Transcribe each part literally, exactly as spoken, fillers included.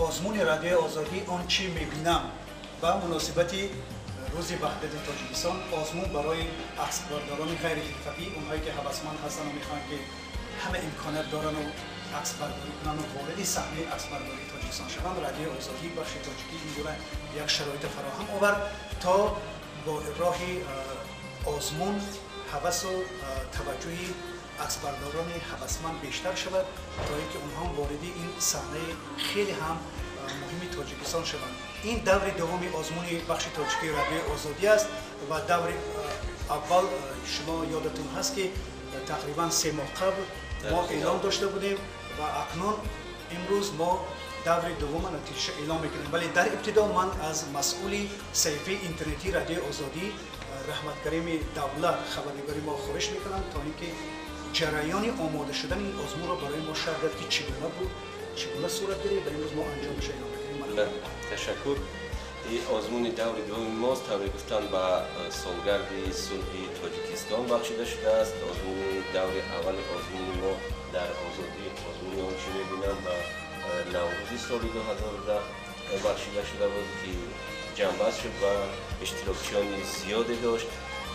آزمون رادیو آزادی آنچه میبینم با مناسبت روز وحدت تاجیکستان آزمون برای عکسبرداران غیر حرفه‌ای، اونهایی که هوسمند هستن و میخوان که همه امکانات دارن و عکس برداری کنن و وارد صحنه عکس برداری تاجیکستان شوند، رادیو آزادی بخش تاجیکی این گونه یک شرایط فراهم آورد تا با راه آزمون هوس و توجه عکسبرداران هوسمند بیشتر شود تا اینکه اونها وارد این صحنه خیلی هم مهم تاجیکستان شوند. این دور دوم آزمون بخش تاجیکی رادیو آزادی است و دور اول شما یادتون هست که تقریبا سه ماه قبل ما اعلام داشته بودیم و اکنون امروز ما دور دوم نتیجه اعلام میکنیم. ولی در ابتدا من از مسئول صفحه اینترنتی رادیو آزادی رحمت کریم دولت خبرنگاری ما خواهش میکنم تا اینکه جریان آماده شدن این آزمون را برای ما شرح داد که چگونه بود، چگونه صورت گرفت و امروز ما انجامش اعلام میکنیم. تشکر. این آزمون دور دوم ماست طوری گفتن به سالگرد صلح تاجیکستان بخشیده شده است. آزمون دور اول آزمون ما در آزادی آزمون آنچه میبینم و نوروز سال دو هزار و ده بخشیده شده بود که جنبست شد و اشتراکچیان زیاده داشت.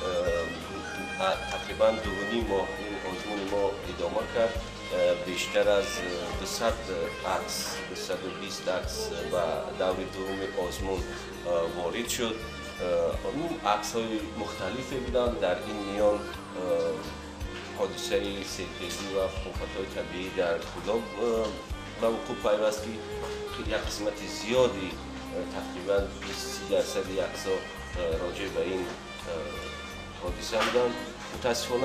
تقریبا دو و نیم ماه این آزمون ما ادامه کرد. بیشتر از دویست عکس، دویست و بیست عکس و دور دوم آزمون وارد شد. اون عکس های مختلفی بودند. در این میان حادثه سیلخیزی و آفت‌های طبیعی در کلاب به وقوع پیوست که یک قسمت زیادی تقریبا بیست درصد عکس ها راجع به این حادثه بودند. متاسفانه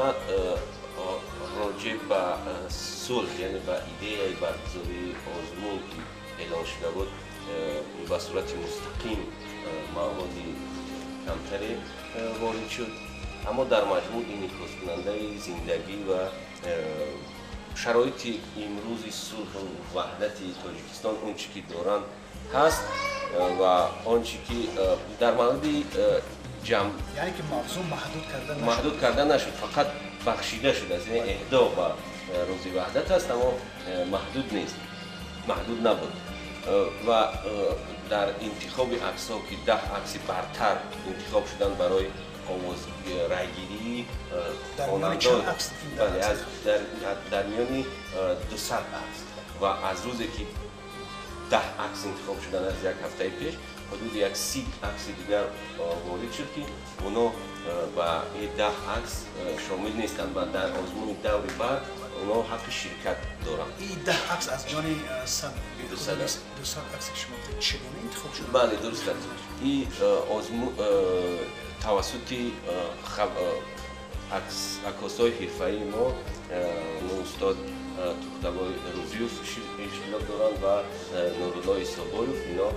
راجع به صلح یعنی به ایده برگزاری آزمون که اعلان شده بود به صورت مستقیم موادی کمتری وارد شد، اما در مجموع این نکات کننده زندگی و شرایط امروز صلح و وحدت تاجیکستان اونچه که دارند هست و آنچه که در مورد جمع یعنی که موضوع محدود کردن نشد. محدود کردن نشد، فقط بخشیده شده است. یعنی اهدا و روز وحدت است اما محدود نیست، محدود نبود. و در انتخاب عکس ها که ده عکس برتر انتخاب شدن برای آواز رایگیری خوانندگان بله از در در میان دویست عکس و از روزی که ده عکس انتخاب شدن از یک هفته پیش حدود یک سی عکس دیگر وارد شد که اونا با این ده عکس شامل نیستند و در آزمون دور بعد اونا حق شرکت دارند. این ده عکس از جان صد دویست عکس شما چگونه انتخاب شد؟ بله درست است. این آزمون توسط خب عکس عکاسای حرفه‌ای ما استاد تختبای روزیوف اشتراک دارند و نورالله صابایوف اینا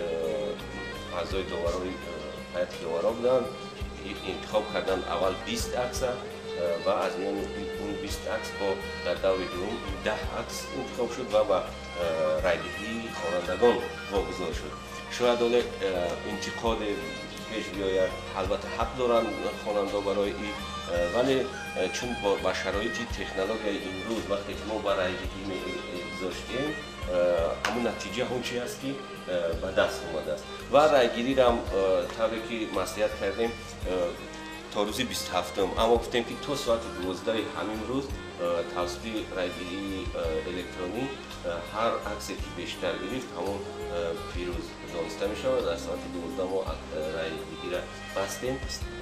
اعضای داورای هیئت داورا بودند. انتخاب کردن اول بیست عکس و از میان اون بیست عکس با در دور دوم ده عکس انتخاب شد و با رایگیری خوانندگان واگذار شد. شاید حالا انتقاد پیش بیاید، البته حق دارن خواننده برای این، ولی چون با شرایط تکنولوژی امروز وقتی که ما با رایگیری می‌گذاشتیم همون نتیجه اون چی است که به دست اومده است و رایگیری را هم طوری که مصلحت کردیم تا روز بیست و هفتم، اما گفتیم که تا ساعت دوازده همین روز توسط رایگیری الکترونی هر عکسی که بیشتر گرفت همون پیروز دانسته می شود. در ساعت دوازده ما رایگیری را بستیم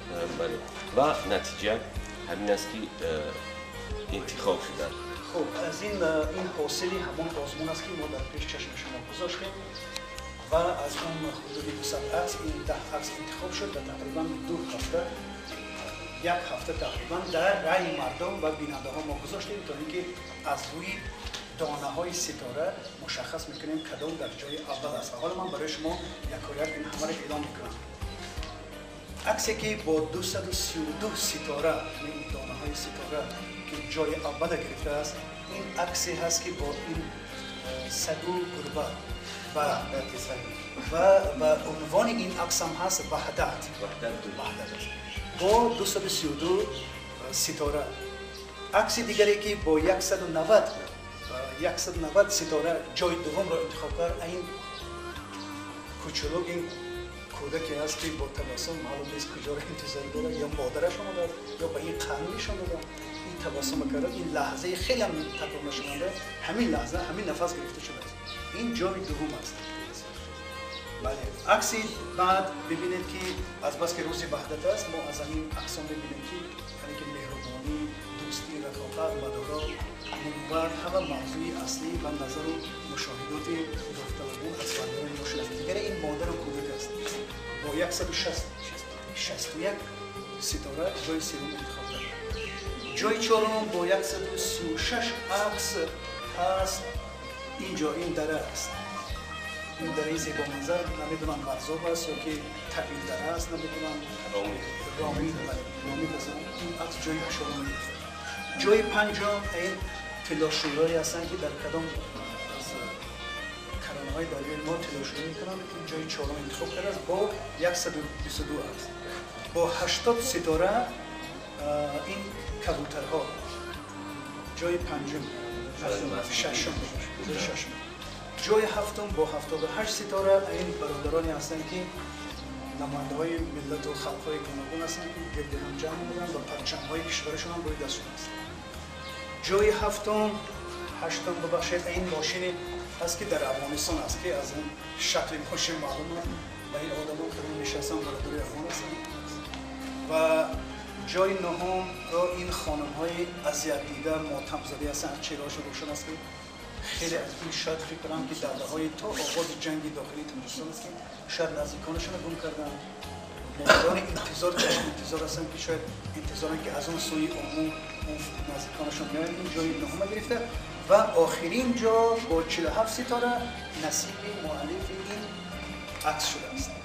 و نتیجه همین است که انتخاب شدن. خب از این این حاصلی همون آزمون است که ما در پیش چشم شما گذاشتیم و از اون حدود دویست عکس این ده عکس انتخاب شد و تقریبا دو هفته یک هفته تقریبا در رأی مردم و بیننده ها ما گذاشتیم تا اینکه از روی دانه های ستاره مشخص میکنیم کدام در جای اول است. حالا من برای شما یکایک این همه را اعلام میکنم. عکسی که با دویست و سی و دو ستاره، یعنی دانه های ستاره که جای اول گرفته است، این عکسی هست که با این سگو گربه و و و عنوان این عکس هم هست وحدت. وحدت با دویست و سی و دو ستاره. عکس دیگری که با صد و نود ستاره جای دوم را انتخاب کرد، این کوچولو این کودکی است که با تبسم معلوم نیست کجا را انتظار داره، یا مادرش آمده یا به این قانونش آمده این تبسم کرده. این لحظه خیلی هم تکرار نشده، همین لحظه همین نفس گرفته شده است. این جای دوم است. بله، عکسی بعد ببینید که از بس که روز وحدت است، ما از این اقسام ببینیم که یعنی که مهربانی، دوستی، رفاقت، مدارا، محبت همه موضوع اصلی و نظر و مشاهدات گفتگو از فردان ما شده. دیگر این مادر و کودک است. با صد و شصت و یک ستاره جای سوم انتخاب کرده. جای چهارم با صد و سی و شش عکس هست. اینجا این دره است. این دره زیبا منظر، نمیدونم مرزاب است یا که طویل دره است، نمیدونم رامی رامی رامی بزنم. این عکس جای چهارم گرفته. جای پنجم این تلاشوی‌هایی هستند که در کدام از کرانه‌های دریای ما تلاشویی می‌کنند. این جای چهارم انتخاب کرده است با صد و بیست و دو عکس. با هشتاد ستاره این کبوترها. جای پنجم ششم ششم. جای هفتم با هفتاد و هشت ستاره این برادرانی هستند که نماینده‌های ملت و خلق‌های گوناگون هستند که گرد هم جمع می‌شوند و پرچم‌های کشورشون هم روی دستشون است. جای هفتم هشتم ببخشید این ماشین است که در افغانستان است که از این شکل ماشین معلومه و این آدم‌ها که روی نشستن برادر افغان هستند. و جای نهم را این خانم‌های اذیت دیده ماتم زده هستند. چهره‌هاشون روشن است که خیلی از این شاید فکر کنم که دوره‌های تا آغاز جنگ داخلی ترکستان است که شاید نزدیکانشون رو گم کردن. مادران انتظار جشن انتظار هستن که شاید انتظارن که از اون سوی عموم اون نزدیکانشون میان. این جای نهم گرفته و آخرین جا با چهل و هفت ستاره نصیب مؤلف این عکس شده است.